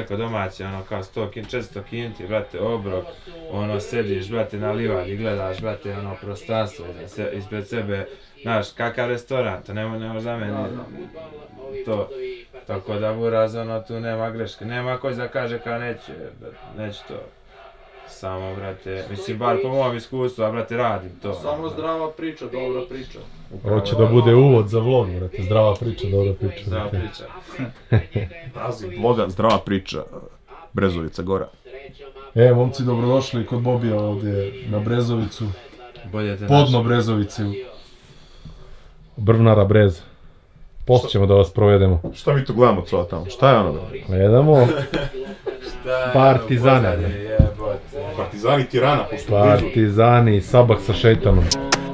rekao domaći, ono kao 400 kinti, brate, obrok, ono sediš, brate, na livadi, gledaš, brate, ono prostranstvo ispred sebe, znaš, kakav restoran, to ne za meni to, tako da buraz, ono, tu nema greške, nema ko da kaže kao neće to. Samo, brate, mislim, bar po mojom iskustvu, a brate, radim to. Samo zdrava priča, dobra priča. Ovo će da bude uvod za vlog, brate, zdrava priča, dobra priča. Zdrava priča. Naziv vloga, zdrava priča, Brezovica Gora. Momci, dobrodošli kod Bobija ovdje na Brezovicu. Podno Brezovici. Brvnara Brez. Poslije ćemo da vas provedemo. Šta mi tu gledamo cova tamo? Šta je ono? Gledamo Partizane. Partizani Tirana, pošto blizu. Partizani, Sabak sa šeitanom.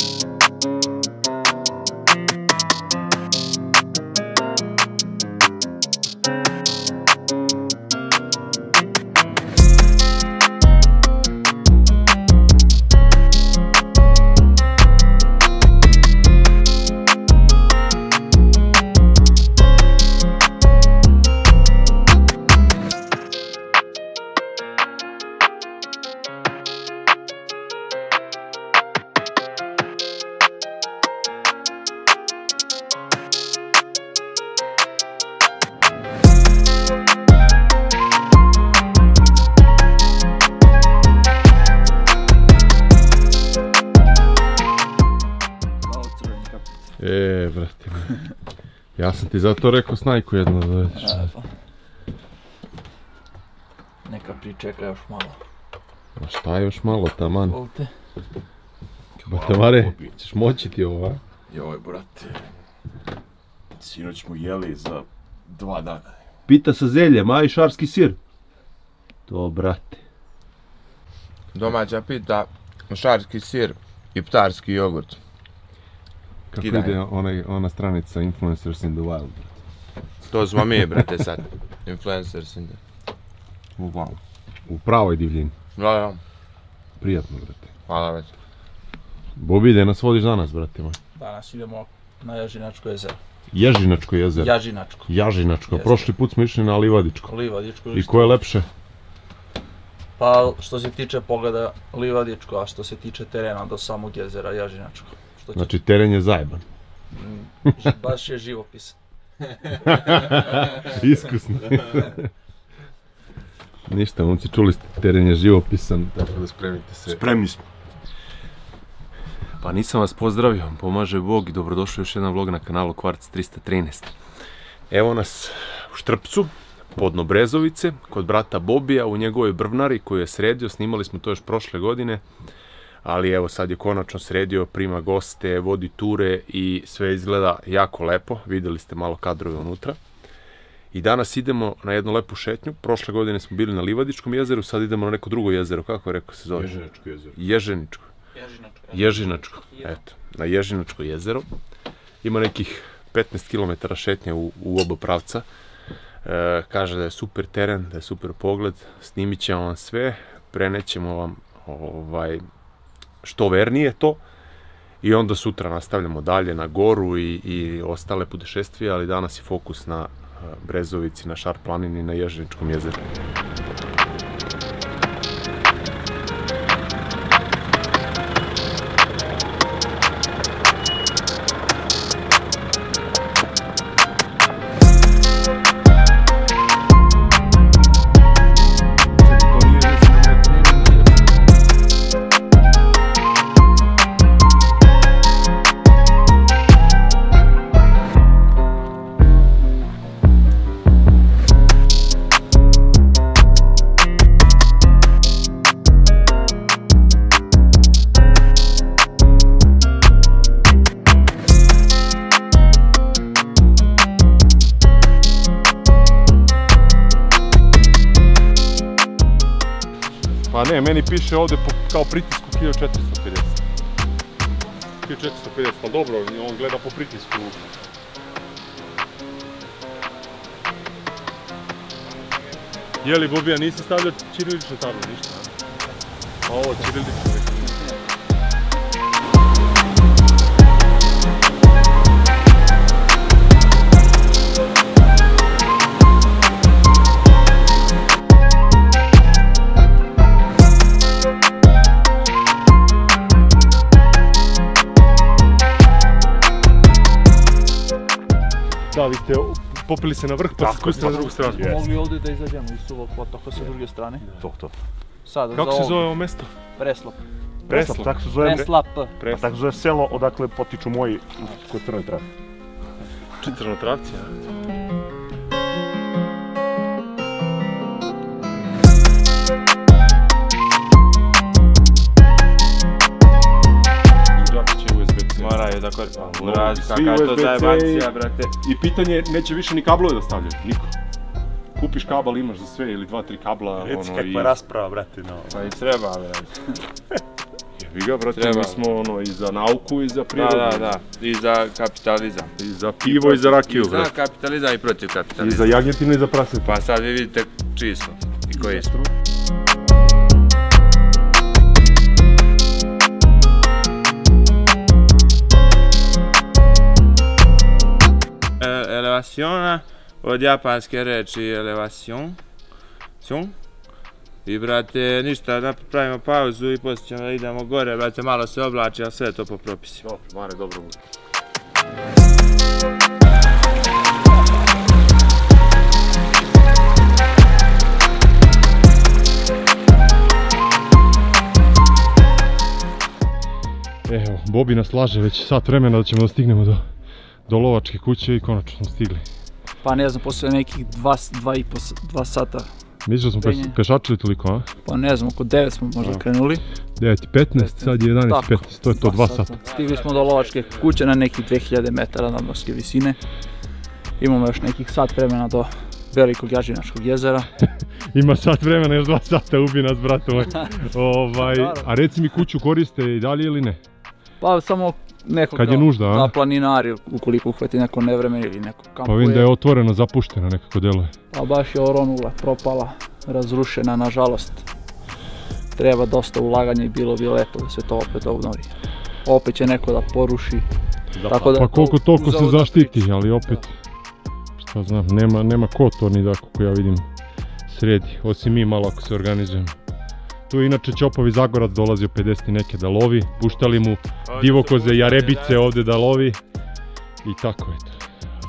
Brate, ja sam ti zato rekao snajku jedno da dovedeš. Neka pričeka još malo. Ma šta još malo, taman? Volte. Batamare, ćeš moći ti ovo, a? Joj, brate. Sinoć smo jeli za 2 dana. Pita sa zeljem, a i šarski sir? To, brate. Domaća pita, šarski sir i ptarski jogurt. Kako ide ona stranica Influencers in the Wild? To smo mi, brate, sad. Influencers in the... U pravoj divljini. Da. Prijatno, brate. Hvala već. Bobi, gdje nas vodiš danas, brate moj? Danas idemo na Jažinačko jezero. Ježinačko jezero? Jažinačko. Jažinačko. Prošli put smo išli na Livadičko. Livadičko. I ko je lepše? Pa, što se tiče pogleda Livadičko, a što se tiče terena do samog jezera Jažinačko. Znači, teren je zajeban. Baš je živopisan. Iskusno. Ništa, momci, čuli ste, teren je živopisan, tako da spremite se. Spremni smo. Pa nisam vas pozdravio, pomaže Bog i dobrodošli još jedan vlog na kanalu Kvarc 313. Evo nas u Štrpcu, podno Brezovice, kod brata Bobija u njegovoj brvnari koju je sredio, snimali smo to još prošle godine. Ali evo sad je konačno sredio, prima goste, vodi ture i sve izgleda jako lepo, vidjeli ste malo kadrove unutra. I danas idemo na jednu lepu šetnju, prošle godine smo bili na Livadičkom jezeru, sad idemo na neko drugo jezero, kako je rekao se zove? Ježinačko jezero. Ježinačko, eto, na Ježinačko jezero. Ima nekih 15 km šetnje u oba pravca. Kaže da je super teren, da je super pogled, snimit ćemo vam sve, prenećemo vam što vernije to i onda sutra nastavljamo dalje na goru i ostale putešestvije, ali danas je fokus na Brezovici, na Šar planini, na Ježiničkom jezeru. Pa ne, meni piše ovdje kao pritisku 1450. 1450, pa dobro, on gleda po pritisku. Jeli, Bobija, nisi stavljao ćirilične table, ništa? Pa ovo, ćirilične. brate, popili se na vrh pa se spustili na drugu stranu. Mogli ovdje da izađemo iz suvog potoka sa druge strane. To. Sada, Kako se zove ovo mesto? Preslap. Preslap. Tako se zove, Preslap. tako se zove selo odakle potiču moji kod Crnoj Travi. Crnotravci, ja. Moraju da uradi kakva je to zajebancija, brate. I pitanje, neće više ni kablove da stavljaju, niko. Kupiš kabel, imaš za sve ili 2-3 kabla, Reci ono i... kakva rasprava, brate, no. Pa i treba, brate. Jebi ga, brate, Treba. mi smo ono i za nauku i za prirodu. Da. I za kapitalizam. I za pivo i za rakiju, Za brate. kapitalizam i protiv I kapitalizma. za jagnjetinu i za prasetu. Pa sad vi vidite čiji smo i koji smo. Elevaciona, od japanske reči elevation. I brate, ništa, napravimo pauzu i poslije ćemo da idemo gore, brate, malo se oblači, a sve je to po propisima. Dobro, Mare, dobro bude. Evo, Bobi nas laže već sat vremena da ćemo da stignemo do lovačke kuće i konačno smo stigli. Pa ne znam, poslije nekih 2 sata. Misliš da smo pešačili toliko, a? Pa ne znam, oko 9 smo možda krenuli. 9:15, sad je 11:15, to je to 2 sata. Stigli smo do lovačke kuće na nekih 2000 metara nadmorske visine. Imamo još nekih sat vremena do velikog Jažinačkog jezera. Ima sat vremena, još 2 sata, ubi nas, brate moj. A reci mi, kuću koriste i dalje ili ne? Pa samo neko Kad je nužda, a? na planinari, ukoliko uhvati neko nevreme ili neko kampuje. Pa vidim da je otvoreno, zapušteno nekako deluje. Pa baš je oronula, propala, razrušena, nažalost. Treba dosta ulaganja i bilo bi lepo da se to opet obnovi. Opet će neko da poruši. Tako da Pa koliko toliko se uzaludna zaštiti, priča. ali opet, šta znam, nema ko to ni da, kako ja vidim, sredi, osim mi malo ako se organizujemo. Tu je inače Ćopovi Zagorac dolazio 50 i neke da lovi, puštali mu divokoze, jarebice ovdje da lovi i tako eto.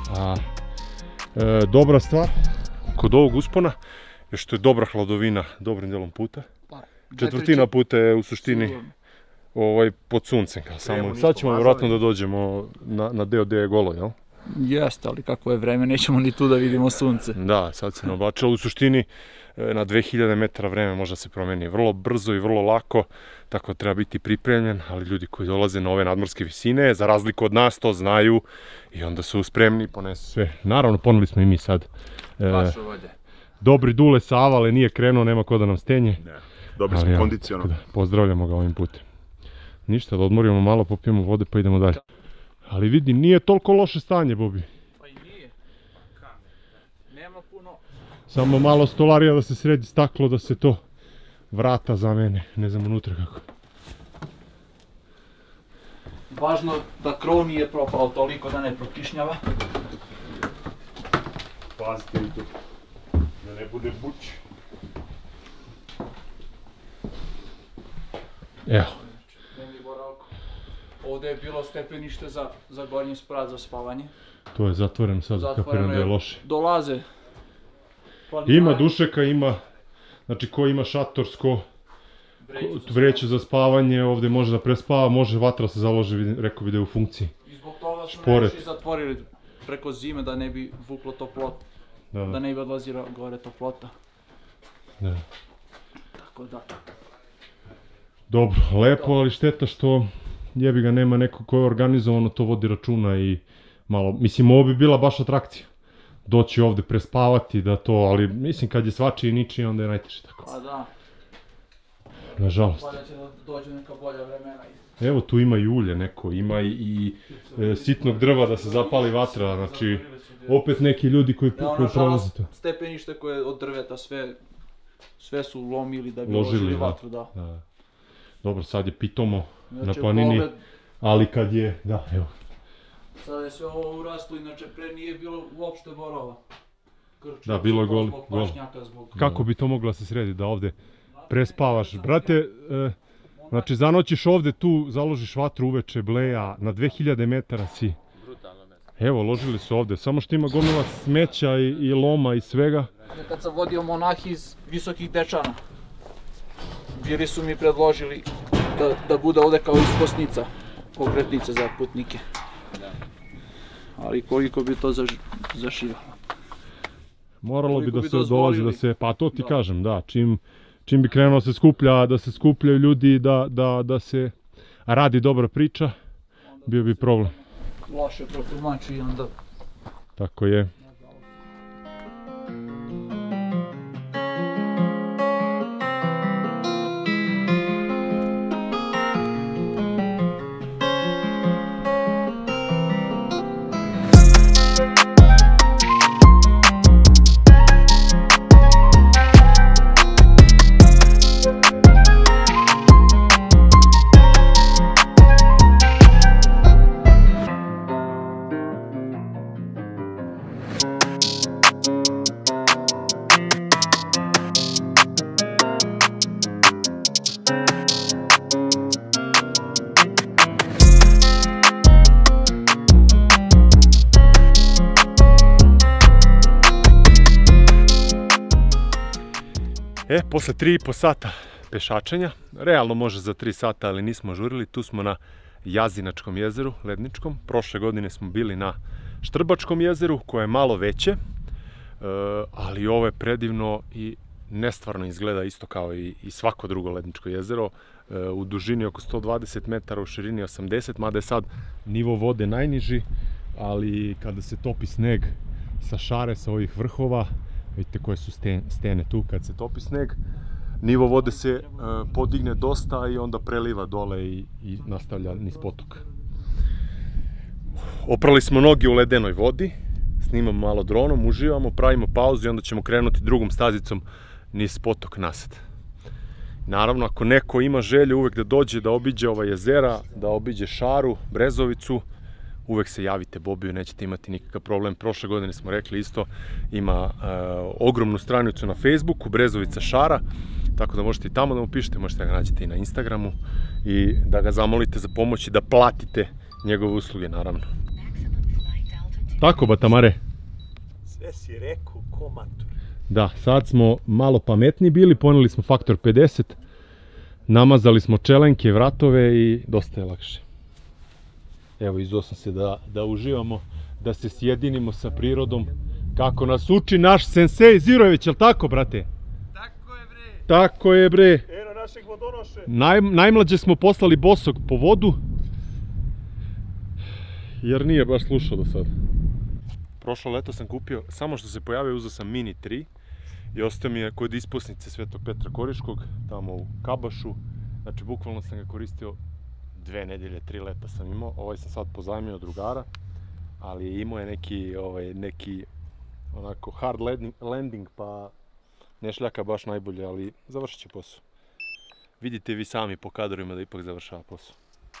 Dobra stvar kod ovog uspona je što je dobra hladovina dobrim delom puta. Četvrtina puta je u suštini pod suncem. Sad ćemo vjerojatno da dođemo na deo gdje je golo, jel? Jeste, ali kako je vreme, nećemo ni tu da vidimo sunce. Da, sad se ne oblačilo. U suštini na 2000 metara vreme može se promeni vrlo brzo i vrlo lako, tako treba biti pripremljen, ali ljudi koji dolaze na ove nadmorske visine, za razliku od nas, to znaju i onda su spremni, ponesu sve. Naravno, poneli smo i mi sad. Dobri Dule sa Avale nije krenuo, nema ko da nam stenje. Dobri smo kondicionalno. Pozdravljamo ga ovim putem. Ništa, da odmorimo malo, popijemo vode pa idemo dalje. Ali vidi, nije toliko loše stanje, Bobi. Pa i nije. Nema puno. Samo malo stolarija da se sredi staklo, da se to vrata zamene, ne znam unutra kako. Važno da krov nije propao toliko da ne prokišnjava. Pazite i to, da ne bude buć. Evo. Ovdje je bilo stepenište za gornji sprat za spavanje. To je zatvoreno sad, kapiram da je loše. Dolaze. Ima dušeka, ima, znači ko ima šatorsko, vreću za spavanje, ovdje može da prespava, može vatra se založi, rekao bi da je u funkciji. I zbog toga smo još i zatvorili preko zime da ne bi vuklo toplota, da ne bi odlazila gore toplota. Da. Tako da. Dobro, lepo, ali šteta što jebi ga nema neko ko je organizovano to vodi računa i malo, mislim ovo bi bila baš atrakcija. Doći ovdje prespavati da to, ali mislim kad je svačiji i ničiji onda je najteže tako. Pa da. Nažalost. Valjda će da dođu neka bolja vremena. Evo tu ima i ulje neko, ima i sitnog drva da se zapali vatra, znači opet neki ljudi koji prolaze to. Stepenište koje od drveta sve su lomili da bi ložili vatru, da. Dobro, sad je pitomo na planini, ali kad je, da, evo. Sada je sve ovo uraslo, inače pre nije bilo uopšte borova. Da, bilo je gol. Kako bi to moglo da se sredi, da ovdje prespavaš? Brate, znači zanoćiš ovdje tu, založiš vatru uveče, bleja, na 2000 metara si. Evo, ložili su ovde, samo što ima gomila smeća i loma i svega. Kad sam vodio monah iz Visokih Dečana, bili su mi predložili da bude ovde kao ispostnica, pokretnica za putnike. Ali koliko bi to zašivalo? Moralo bi da se dolazi, da se, pa to ti kažem, da, čim bi krenuo da se skupljaju ljudi, da se radi dobra priča, bio bi problem. Loše protumači i onda... Tako je. Posle 3,5 sata pešačenja, realno može za 3 sata, ali nismo žurili, tu smo na Jazinačkom jezeru, ledničkom. Prošle godine smo bili na Štrbačkom jezeru, koje je malo veće, ali ovo je predivno i nestvarno izgleda isto kao i svako drugo ledničko jezero. U dužini oko 120 metara, u širini 80, mada je sad nivo vode najniži, ali kada se topi sneg sa šare, sa ovih vrhova, vidite koje su stene tu, kad se topi sneg, nivo vode se podigne dosta i onda preliva dole i nastavlja niz potok. Oprali smo noge u ledenoj vodi, snimamo malo dronom, uživamo, pravimo pauzu i onda ćemo krenuti drugom stazicom niz potok nasad. Naravno, ako neko ima želju uvek da dođe, da obiđe ova jezera, da obiđe Šaru, Brezovicu, uvek se javite Bobiju, nećete imati nikakav problem. Prošle godine smo rekli isto, ima ogromnu stranicu na Facebooku, Brezovica Šara, tako da možete i tamo da mu pišete, možete da ga nađete i na Instagramu i da ga zamolite za pomoć i da platite njegove usluge, naravno. Tako, Batamare? Sve si rekao ko matur. Da, sad smo malo pametni bili, poneli smo faktor 50, namazali smo čelenke, vratove i dosta je lakše. Evo, izuo sam se da uživamo, da se sjedinimo sa prirodom, kako nas uči naš sensei Zirojević, jel tako, brate? Tako je, bre! Tako je, bre! Eno našeg vodonoše! Najmlađe smo poslali bosog po vodu, jer nije baš slušao do sada. Prošlo leto sam kupio, samo što se pojavio, uzeo sam Mini 3 i ostao mi je kod ispusnice Svetog Petra Koriškog, tamo u Kabašu. Znači, bukvalno sam ga koristio 2 nedelje, 3 leta sam imao. Ovaj sam sad pozajmio od drugara, ali imao je neki onako hard landing, pa ne šljaka baš najbolje, ali završit će posao. Vidite vi sami po kadrovima da ipak završava posao.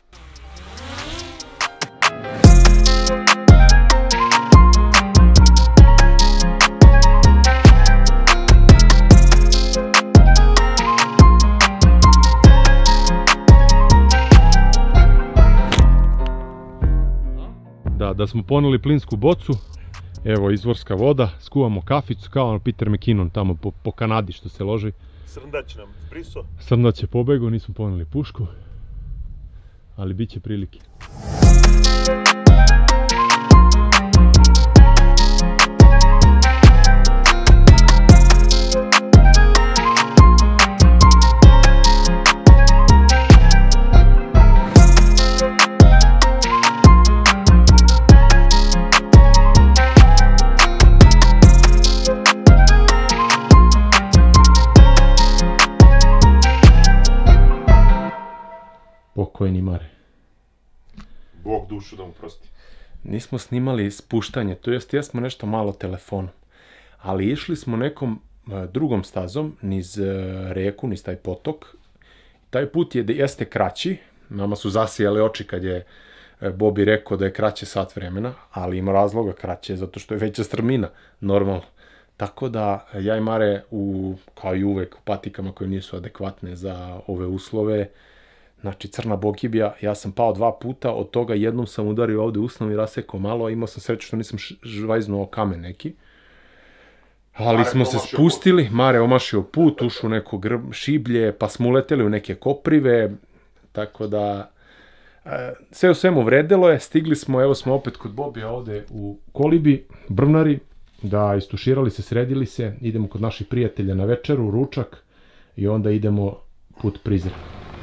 Da smo poneli plinsku bocu, evo izvorska voda, skuvamo kaficu kao Peter McKinnon tamo po Kanadi što se loži. Srndać nam priso. Srndać je pobegao, nismo poneli pušku, ali bit će prilike. Pokojni Mare. Bog dušu da mu prosti. Nismo snimali spuštanje, to jest jesmo nešto malo telefonom, ali išli smo nekom drugom stazom niz reku, niz taj potok. Taj put jeste kraći, nama su zasijali oči kad je Bobi rekao da je kraće sat vremena, ali ima razloga kraće, zato što je veća strmina, normalno. Tako da ja i Mare, kao i uvek, u patikama koje nisu adekvatne za ove uslove, znači crna bogibija, ja sam pao 2 puta, od toga jednom sam udario ovde usnom i rasekao malo, a imao sam sreću što nisam žvajznuo kamen neki. Ali smo se spustili, Mare omašio put, ušao u neko šiblje, pa smo uleteli u neke koprive, tako da sve u svemu vredelo je, stigli smo, evo smo opet kod Bobija ovde u kolibi, brvnari, da istuširali se, sredili se, idemo kod naših prijatelja na večeru, ručak i onda idemo put Prizren.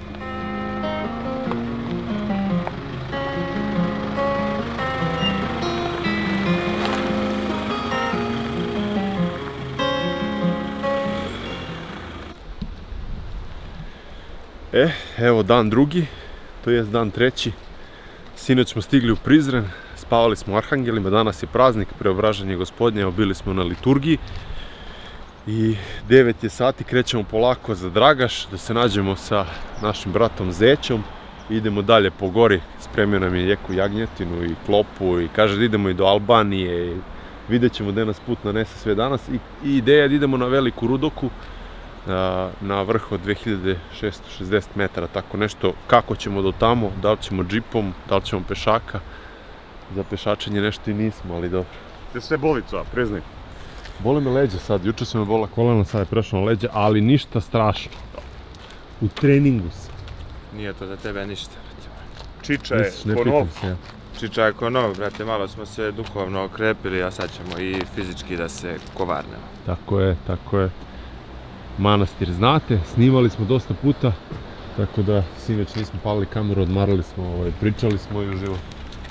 Evo dan drugi, to jest dan treći. Sinoć smo stigli u Prizren, spavali smo u Arhangelima, danas je praznik, Preobraženje Gospodnje, evo bili smo na liturgiji. I 9 je sati, krećemo polako za Dragaš, da se nađemo sa našim bratom Zećom. Idemo dalje po gori, spremio nam je jeku jagnjetinu i klopu i kaže da idemo i do Albanije. Vidjet ćemo gde nas put nanese sve danas. I ideja je da idemo na Veliku Rudoku, na vrh od 2660 metara, tako nešto. Kako ćemo do tamo, da li ćemo džipom, da li ćemo pešaka. Za pešačenje nešto i nismo, ali dobro. Te sve bolica, priznaj. Bole me leđa sad, juče su me bola kolena, sad je prešlo na leđa, ali ništa strašno. U treningu sam. Nije to za tebe ništa. Čiča je ko nov. Čiča je ko nov, brate, malo smo se duhovno okrepili, a sad ćemo i fizički da se kovarnemo. Tako je, tako je. Manastir znate, snimali smo dosta puta, tako da sinoć nismo palili kameru, odmarali smo, pričali smo i uživo.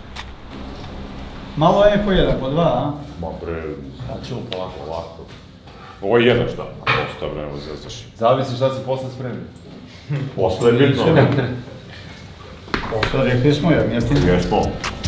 Malo je po 1, po 2, a? Ma bre, sad ćemo polako, ovako. Ovo je jedan šta, dosta bre, evo zezaš. Zavisi šta si posle spremio. Posle je bitno. Posle rekli smo, ja mjesto. Jesmo.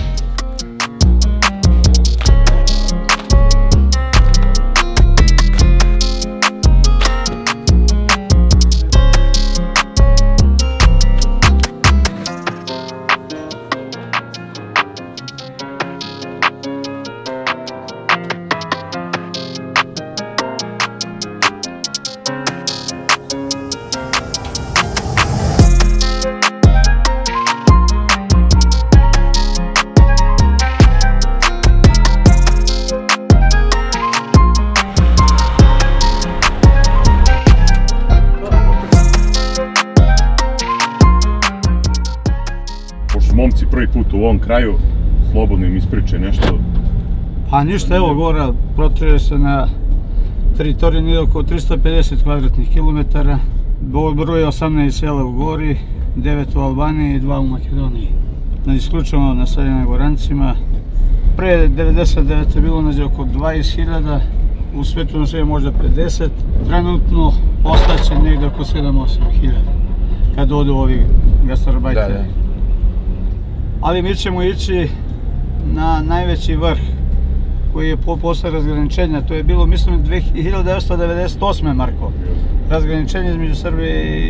Momci prvi put u ovom kraju, slobodno im ispričaj nešto. Pa ništa, evo gore, protire se na teritoriji nije oko 350 kvadratnih kilometara. Broj je 18 sela u Gori, 9 u Albaniji i 2 u Makedoniji. Isključivo naseljene Gorancima. Pre 99. je bilo nađe oko 20.000, u svetu na sve možda 50. Trenutno ostaće negdje oko 7-8.000 kad odu ovi gastarbajteri. Ali mi ćemo ići na najveći vrh koji je posle razgraničenja, to je bilo mislim 1998. Marko, razgraničenje između Srbije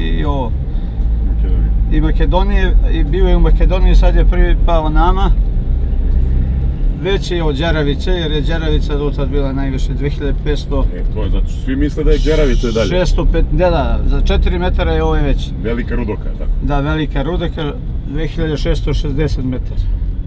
i Makedonije, i bio je u Makedoniji, sad je pripao nama, veći je od Đeravice, jer je Đeravica dotad bila najviše 2500. To je zato što svi misle da je Đeravica i dalje. 605, da, za 4 metara je ovaj veći. Velika Rudoka, tako? Da, Velika Rudoka, 2660 metara.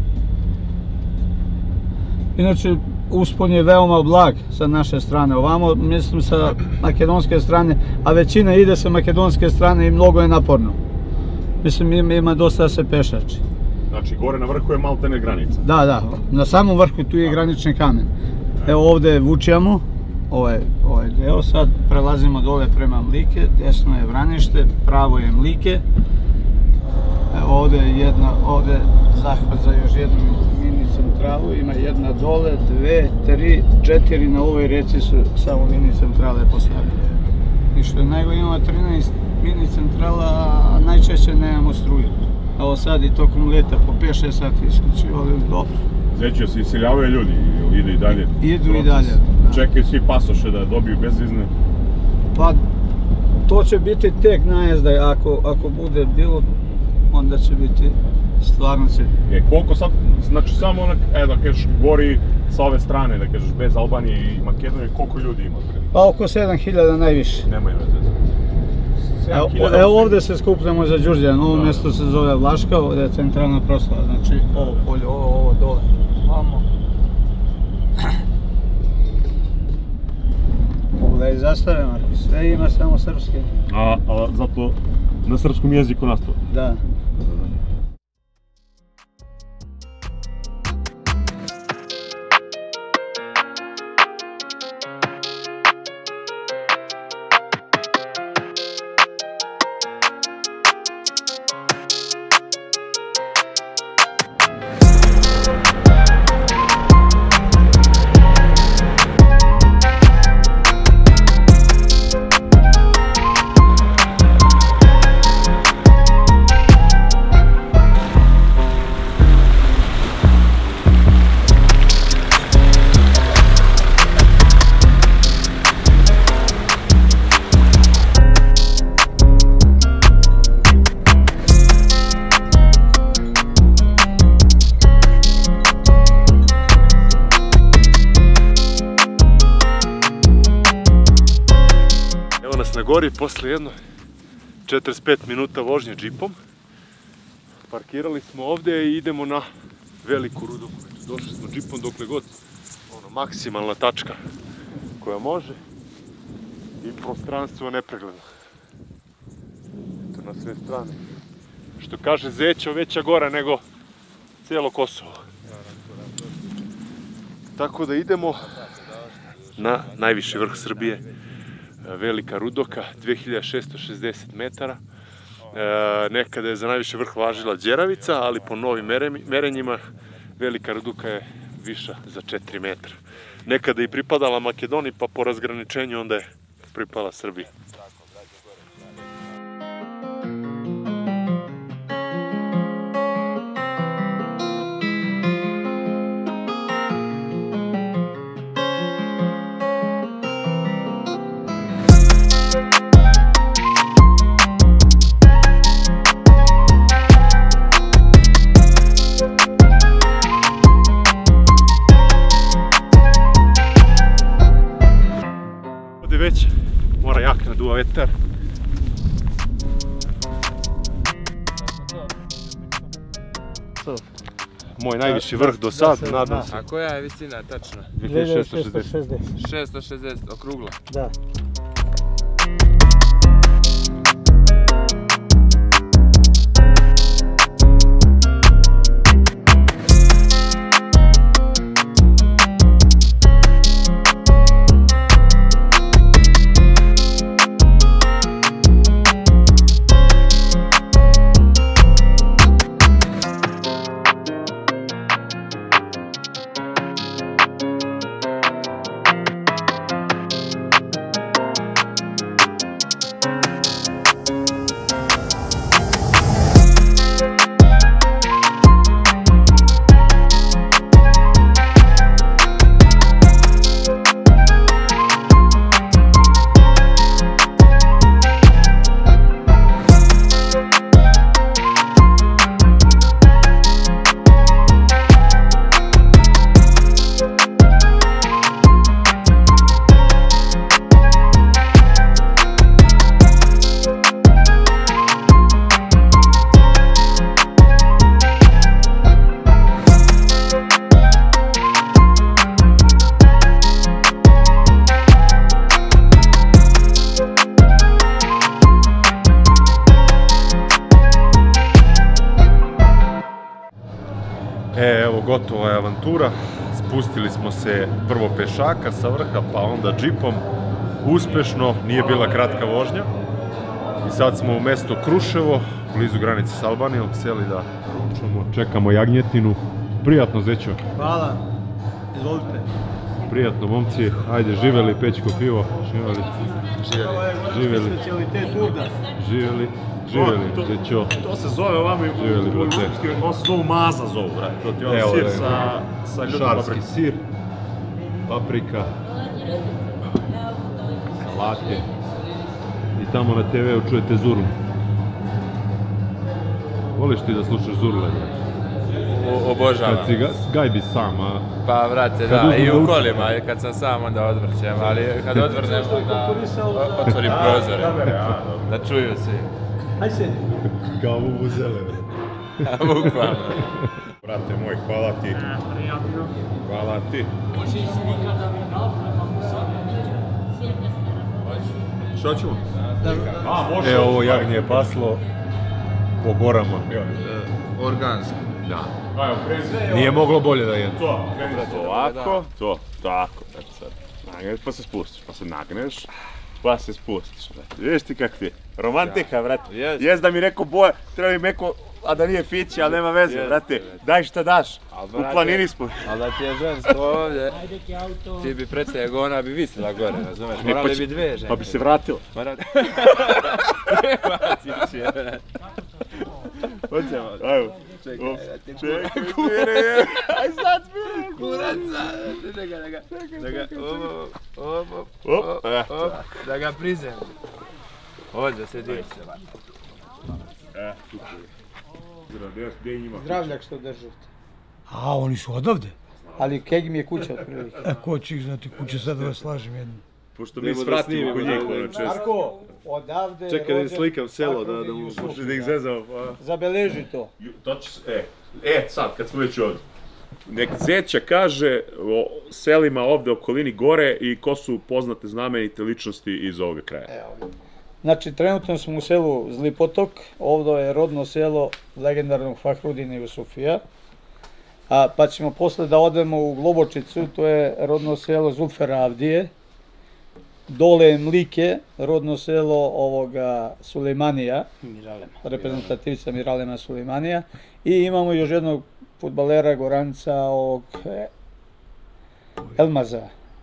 Inače, uspon je veoma blag sa naše strane, ovamo mislim sa makedonske strane, a većina ide sa makedonske strane i mnogo je naporno. Mislim, ima dosta da se pešači. Znači, gore na vrhu je maltene granica. Da, da, na samom vrhu tu je granični kamen. Evo ovdje vučijamo, ovaj deo, sad prelazimo dole prema Mlike, desno je Vranište, pravo je Mlike. Evo ovdje je jedna, ovdje zahvat za još jednu mini centralu, ima jedna dole, 2, 3, 4 na ovoj reci su samo mini centrale postavljene. I što je najgore, imamo 13 mini centrala, a najčešće nemamo struju. Evo sad i tokom leta po 5-6 sati isključivo, ali dobro. Zeću se iseljavaju ljudi, ide i dalje? Idu i dalje. Čekaju svi pasoše da dobiju bezvizne? Pa, to će biti tek najezda, ako bude bilo, onda će biti stvarno će. Koliko sad, znači samo onak, da kažeš, Gori sa ove strane, da kažeš, bez Albanije i Makedonije, koliko ljudi ima? Pa oko 7000 najviše. Nemaju veze. Evo ovdje se skupljamo za Đurđan, ovo mjesto se zove Vlaška, ovdje je centralna proslava, znači ovo polje, ovo dole, ovamo. Pogledaj zastave, Marko, sve ima samo srpske. A zato na srpskom jeziku nastao? Da. Na gori posle jedno 45 minuta vožnje džipom. Parkirali smo ovdje i idemo na veliku Rudoku. Došli smo džipom dokle god maksimalna tačka koja može i prostranstvo nepregledno. To na sve strane. Što kaže Zećo, veća gora nego cijelo Kosovo. Tako da idemo na najviši vrh Srbije. Velika Rudoka, 2660 metara. Nekada je za najviši vrh važila Đeravica, ali po novim merenjima Velika Rudoka je viša za 4 metra. Nekada je i pripadala Makedoniji, pa po razgraničenju onda je pripala Srbiji. Već mora jak naduva vetar. Moj najviši vrh do sad, nadam se. A koja je visina tačna? 2660. 660, okrugla? Da. Evo, gotova je avantura. Spustili smo se prvo pešaka sa vrha, pa onda džipom. Uspešno, nije bila kratka vožnja. I sad smo u mesto Kruševo, blizu granice s Albanijom, seli da ručamo. Čekamo jagnjetinu. Prijatno, Zećo. Hvala, izvolite. Prijatno, momci. Ajde, živeli, Pećko pivo. Živeli. Živeli. Živeli. Živeli, Zećo. To se zove ovami, ovo se zovu maza zovu, brate. To ti je sir sa šarski sir, paprika, salate. I tamo na TV-u čujete zurlu. Voliš ti da slušaš zurle, brate? obožavam. Kad si gajbi sam, a? Pa, vrate, da, i u kolima, kad sam sam onda odvrćem, ali kad odvrnem onda otvorim prozore, da čuju svi. Aj se. Kao vuvuzele. Bukvalno. Brate moj, hvala ti. Hvala ti. Što ćemo? Može. Evo, ovo jagnje je paslo po gorama. Organski. Da. Nije moglo bolje da jede. Ovako, to, tako, eto sad. Nagneš pa se spustiš, pa se nagneš, pa se spustiš, brate. Vidiš ti kak ti? Romantika, brate. Jes da mi neko boje, treba mi neko, a da nije fići, ali nema veze, brate. Daj šta daš, u planini smo. Ali da ti je žensko ovdje, ti bi predsjeg, ona bi visila gore, razumeš? Morali bi dve žene. Pa bi se vratila. Prebacić je, brate. Hoćemo, ajmo. Čekaj, aj sad smijem. Kuraca, da ga prizem. Ovdje se djeće. Zdravljak što držite. A, oni su odavde? Ali keg mi je kuća otprilike. Ko će ih znati kuće, sad da vas slažem jedno. Pošto mi svratimo kod njih, ono često. Marko, odavde... Čekaj da slikam selo, da mu Može da ih zezao, pa... Zabeleži to. To će se, sad, kad smo već ovdje. Nek Zeća kaže o selima ovde u okolini gore i ko su poznate znamenite ličnosti iz ovoga kraja. Znači, trenutno smo u selu Zlipotok, ovdje je rodno selo legendarnog Fahrudina Jusufija, pa ćemo posle da odemo u Globočicu, to je rodno selo Zulfera Avdije, dole je Mlike, rodno selo ovoga Sulejmanija, reprezentativca Miralema Sulejmanija, i imamo još jednog fudbalera Goranca ovog Elmaza.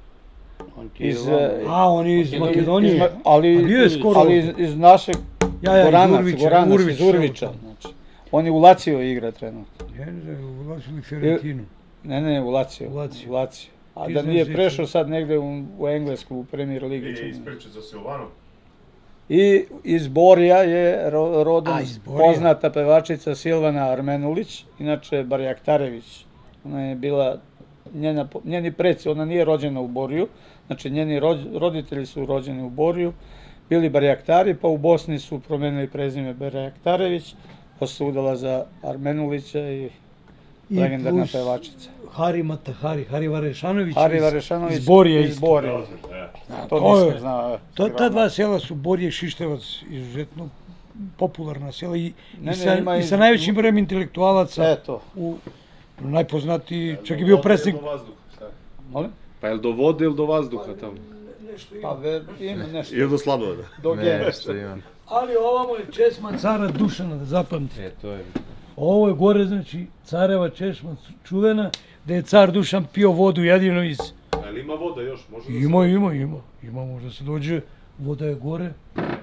On je iz Makedonije. Ali iz našeg Goranac, iz Urvića. On je u Lazio igra trenutno. U Lazio ili Fiorentinu? Ne, u Lazio. A da nije prešao sad negde u Englesku, u Premier Ligi. Ispriča za Silvanu. I iz Borja je rodom poznata pevačica Silvana Armenulić, inače Barjaktarević. Ona je bila, njeni preci, ona nije rođena u Borju, znači njeni roditelji su rođeni u Borju, bili Barjaktari, pa u Bosni su promenili prezime Barjaktarević, posle se udala za Armenulića i legendarna pevačica. Hari Matahari, Hari Varešanović iz Borje. To nisam znao. Ta dva sela su Borje i Šištevac, izuzetno popularna sela i sa najvećim brojem intelektualaca, najpoznatiji, čak je bio predsjednik. Pa je li do vode ili do vazduha tamo? Pa ima nešto. Ili do Sladovoda. Nešto imam. Ali ovamo je česma cara Dušana, da zapamtite. Ovo je gore, znači, careva česma čuvena, da je car Dušan pio vodu jedino iz... Ali ima voda još, može da se... Ima, možda se dođe, voda je gore.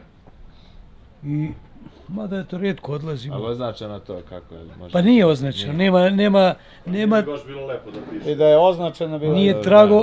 I, mada je to rijetko odlazimo. Ali označeno to kako je? Pa nije označeno, nema... Nije baš bilo lepo da piše. I da je označeno bilo... Nije trago...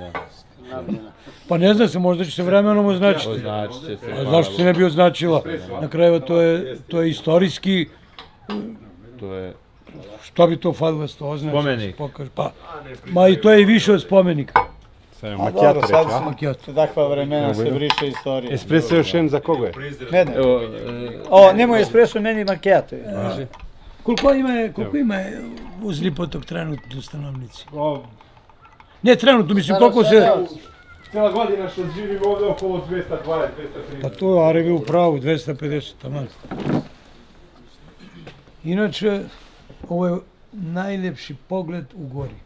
Pa ne zna se, možda će se vremenom označiti. Označit će se. A zašto se ne bi označila? Na kraju to je istorijski... To je... Što bi to falilo da se to označi? Spomenik. Ma i to je i više od spomenika. A dobro, sad su takva vremena, se briše istorija. Espresso još jedan za koga je? Mene. Nemoj espresso, meni macchiato. Koliko ima u Zlipotok trenutno stanovnici? Ne trenutno, mislim koliko se... Cijela godina što živim ovdje okolo 220, 230. Pa to je Arevi u pravu, 250, taman. Inače, ovo je najljepši pogled u gori.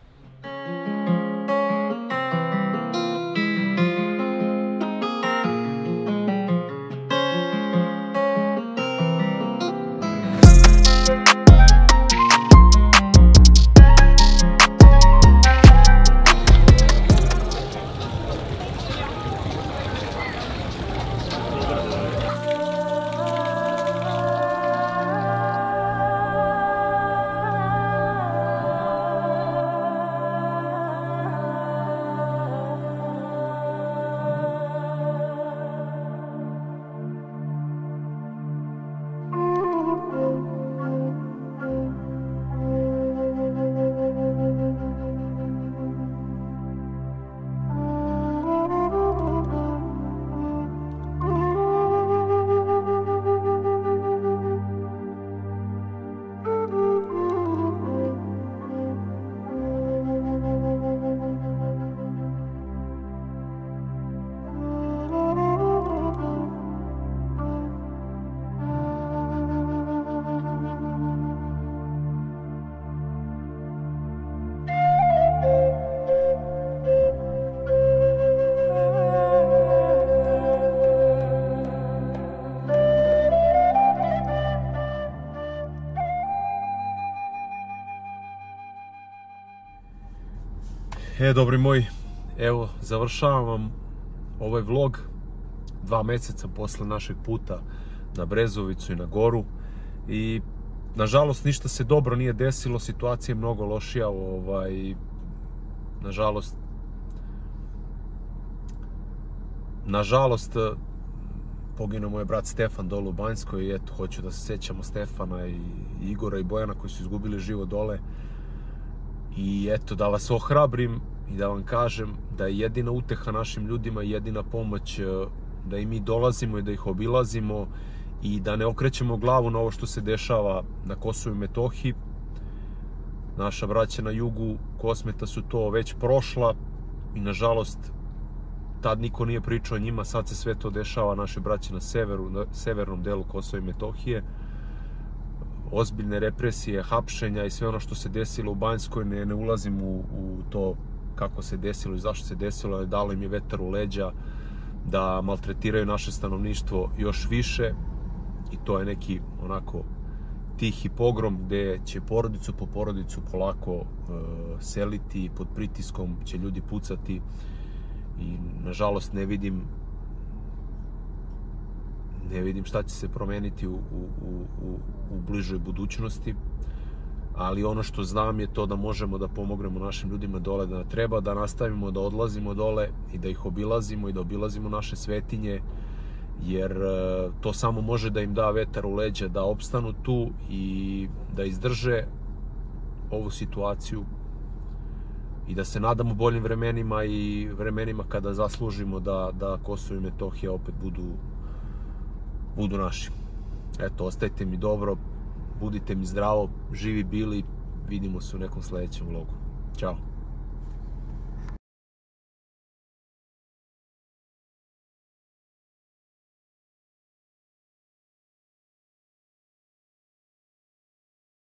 Dobri moji, evo završavam vam ovaj vlog 2 mjeseca posle našeg puta na Brezovicu i na Goru i nažalost ništa se dobro nije desilo, situacija je mnogo lošija, nažalost poginuo mu je brat Stefan dole u Banjskoj i eto, hoću da se sjećamo Stefana i Igora i Bojana koji su izgubili život dole. I eto, da vas ohrabrim i da vam kažem da je jedina uteha našim ljudima i jedina pomoć da i mi dolazimo i da ih obilazimo i da ne okrećemo glavu na ovo što se dešava na Kosovu i Metohiji. Naša braća na jugu Kosmeta su to već prošla i nažalost tad niko nije pričao o njima, sad se sve to dešava naše braće na severu, na severnom delu Kosova i Metohije. Ozbiljne represije, hapšenja i sve ono što se desilo u Banjskoj, ne ulazim u to kako se desilo i zašto se desilo, ali dalo im je vetar u leđa da maltretiraju naše stanovništvo još više i to je neki onako tihi pogrom gdje će porodicu po porodicu polako seliti, pod pritiskom će ljudi pucati i nažalost ne vidim šta će se promeniti u bližoj budućnosti, ali ono što znam je to da možemo da pomognemo našim ljudima dole, da treba da nastavimo da odlazimo dole i da ih obilazimo i da obilazimo naše svetinje, jer to samo može da im da vetar u leđa, da opstanu tu i da izdrže ovu situaciju i da se nadamo boljim vremenima i vremenima kada zaslužimo da Kosovo i Metohija opet budu naši. Eto, ostajte mi dobro, budite mi zdravo, živi bili, vidimo se u nekom sljedećem vlogu. Ćao.